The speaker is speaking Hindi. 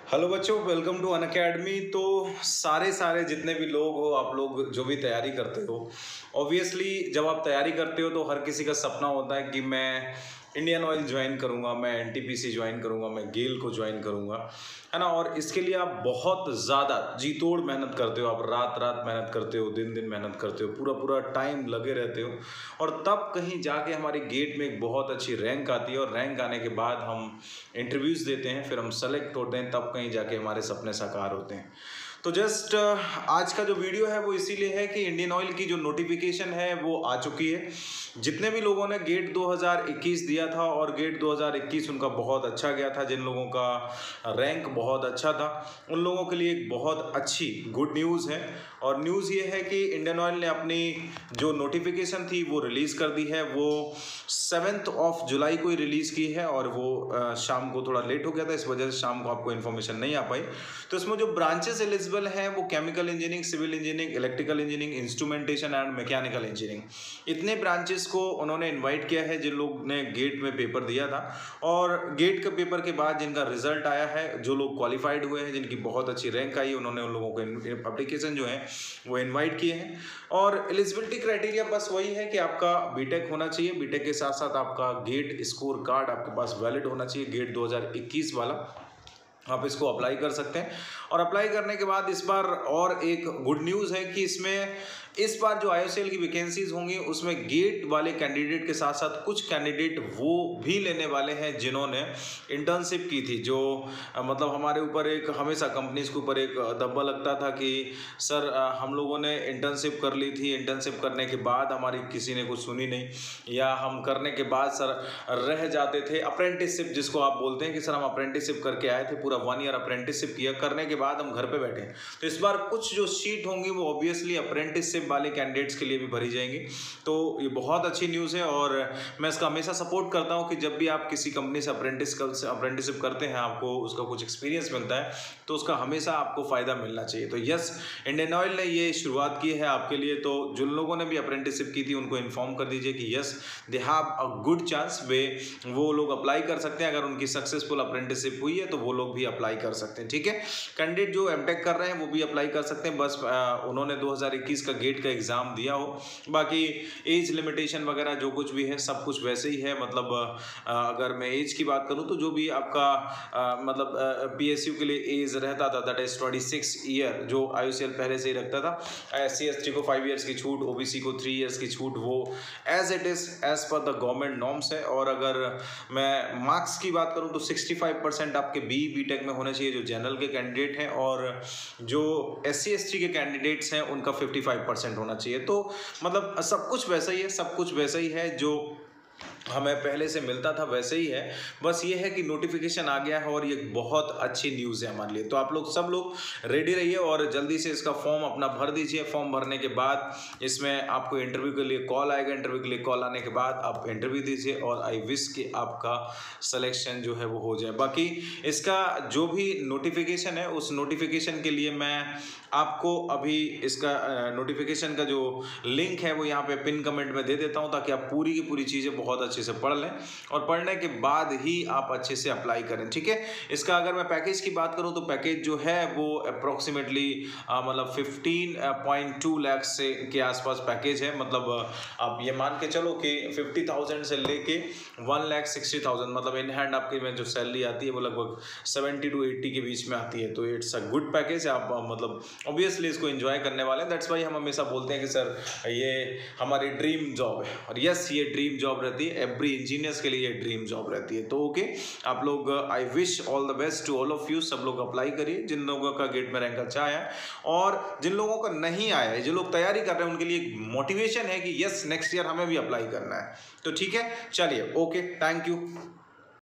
हेलो बच्चों, वेलकम टू अनअकैडमी। तो सारे जितने भी लोग हो, आप लोग जो भी तैयारी करते हो, ऑब्वियसली जब आप तैयारी करते हो तो हर किसी का सपना होता है कि मैं इंडियन ऑयल ज्वाइन करूंगा, मैं एनटीपीसी ज्वाइन करूंगा, मैं गेल को ज्वाइन करूंगा, है ना। और इसके लिए आप बहुत ज़्यादा जी तोड़ मेहनत करते हो, आप रात रात मेहनत करते हो, दिन दिन मेहनत करते हो, पूरा पूरा टाइम लगे रहते हो। और तब कहीं जाके हमारे गेट में एक बहुत अच्छी रैंक आती है, और रैंक आने के बाद हम इंटरव्यूज़ देते हैं, फिर हम सेलेक्ट होते हैं, तब कहीं जाके हमारे सपने साकार होते हैं। तो जस्ट आज का जो वीडियो है वो इसीलिए है कि इंडियन ऑयल की जो नोटिफिकेशन है वो आ चुकी है। जितने भी लोगों ने गेट 2021 दिया था और गेट 2021 उनका बहुत अच्छा गया था, जिन लोगों का रैंक बहुत अच्छा था, उन लोगों के लिए एक बहुत अच्छी गुड न्यूज़ है। और न्यूज़ ये है कि इंडियन ऑयल ने अपनी जो नोटिफिकेशन थी वो रिलीज़ कर दी है। वो 7 जुलाई को ही रिलीज़ की है, और वो शाम को थोड़ा लेट हो गया था, इस वजह से शाम को आपको इन्फॉर्मेशन नहीं आ पाई। तो इसमें जो ब्रांचेस एलिजिबल हैं वो chemical engineering, civil engineering, electrical engineering, instrumentation and mechanical engineering, इतने ब्रांचेस को उन्होंने इनवाइट किया है जिन लोग ने गेट में पेपर दिया था। और गेट के पेपर के बाद जिनका रिजल्ट आया है, जो लोग क्वालिफाइड हुए हैं, जिनकी बहुत अच्छी रैंक आई, उन्होंने उन लोगों को एप्लीकेशन जो है वो इन्वाइट किए हैं। और एलिजिबिलिटी क्राइटेरिया बस वही है कि आपका बीटेक होना चाहिए, बीटेक के साथ साथ आपका गेट स्कोर कार्ड आपके पास वैलिड होना चाहिए, गेट 2021 वाला। आप इसको अप्लाई कर सकते हैं। और अप्लाई करने के बाद इस बार और एक गुड न्यूज़ है कि इस बार जो IOCL की वैकेंसीज होंगी उसमें गेट वाले कैंडिडेट के साथ साथ कुछ कैंडिडेट वो भी लेने वाले हैं जिन्होंने इंटर्नशिप की थी। जो मतलब हमारे ऊपर एक हमेशा कंपनीज के ऊपर एक दब्बा लगता था कि सर हम लोगों ने इंटर्नशिप कर ली थी, इंटर्नशिप करने के बाद हमारी किसी ने कुछ सुनी नहीं, या हम करने के बाद सर रह जाते थे। अप्रेंटिसशिप जिसको आप बोलते हैं कि सर हम अप्रेंटिसशिप करके आए थे, पूरा 1 ईयर अप्रेंटिसशिप किया, करने के बाद हम घर पे बैठे हैं। तो इस बार कुछ जो सीट होंगी वो ऑब्वियसली अप्रेंटिसशिप वाले कैंडिडेट्स के लिए भी भरी जाएंगी। तो ये बहुत अच्छी न्यूज़ है, और मैं इसका हमेशा सपोर्ट करता हूँ कि जब भी आप किसी कंपनी से अप्रेंटिसशिप करते हैं, आपको उसका कुछ एक्सपीरियंस मिलता है, तो उसका हमेशा आपको फ़ायदा मिलना चाहिए। तो यस, इंडियन ऑयल ने ये शुरुआत की है आपके लिए। तो जिन लोगों ने भी अप्रेंटिसशिप की थी उनको इन्फॉर्म कर दीजिए कि yes, they have a good chance, वो लोग अप्लाई कर सकते हैं। अगर उनकी सक्सेसफुल अप्रेंटिसशिप हुई है तो वो लोग भी अप्लाई कर सकते हैं। ठीक है, कैंडिडेट जो एमटेक कर रहे हैं वो भी अप्लाई कर सकते हैं, बस उन्होंने 2021 का गेट का एग्ज़ाम दिया हो। बाकी एज लिमिटेशन वगैरह जो कुछ भी है सब कुछ वैसे ही है। मतलब अगर मैं एज की बात करूं तो जो भी आपका मतलब PSU के लिए एज रहता था, दैट इज 26 ईयर, जो IOCL पहले से ही रखता था। SC ST को 5 ईयर्स की छूट, OBC को 3 ईयर्स की छूट, वो as it is as per the government norms है। और अगर मैं मार्क्स की बात करूं तो 65% आपके BTech में होने चाहिए जो जनरल के कैंडिडेट हैं, और जो SC ST के कैंडिडेट्स हैं उनका 55% होना चाहिए। तो मतलब सब कुछ वैसा ही है, सब कुछ वैसा ही है जो हमें पहले से मिलता था वैसे ही है। बस ये है कि नोटिफिकेशन आ गया है, और ये बहुत अच्छी न्यूज़ है हमारे लिए। तो आप लोग सब लोग रेडी रहिए और जल्दी से इसका फॉर्म अपना भर दीजिए। फॉर्म भरने के बाद इसमें आपको इंटरव्यू के लिए कॉल आएगा, इंटरव्यू के लिए कॉल आने के बाद आप इंटरव्यू दीजिए, और आई विश कि आपका सिलेक्शन जो है वो हो जाए। बाकी इसका जो भी नोटिफिकेशन है उस नोटिफिकेशन के लिए मैं आपको अभी इसका नोटिफिकेशन का जो लिंक है वो यहाँ पे पिन कमेंट में दे देता हूँ, ताकि आप पूरी की पूरी चीज़ें बहुत अच्छे से पढ़ लें, और पढ़ने के बाद ही आप अच्छे से अप्लाई करें। ठीक है, इसका अगर मैं पैकेज की बात करूँ तो पैकेज जो है वो अप्रोक्सीमेटली मतलब 15.2 लाख से के आसपास पैकेज है। मतलब आप ये मान के चलो कि 50,000 से लेके 1,60,000, मतलब इन हैंड आपकी में जो सैलरी आती है वो लगभग 70 to 80 के बीच में आती है। तो इट्स अ गुड पैकेज। आप मतलब ऑब्वियसली इसको एंजॉय करने वाले हैं। दैट्स वाई हम हमेशा बोलते हैं कि सर ये हमारी ड्रीम जॉब है, और यस ये ड्रीम जॉब रहती है, एवरी इंजीनियर्स के लिए ये ड्रीम जॉब रहती है। तो ओके, आप लोग I wish all the best to all of you. सब लोग अप्लाई करिए जिन लोगों का गेट में रैंक अच्छा आया है, और जिन लोगों का नहीं आया है, जो लोग तैयारी कर रहे हैं, उनके लिए एक मोटिवेशन है कि यस नेक्स्ट ईयर हमें भी अप्लाई करना है। तो ठीक है, चलिए, ओके, थैंक यू।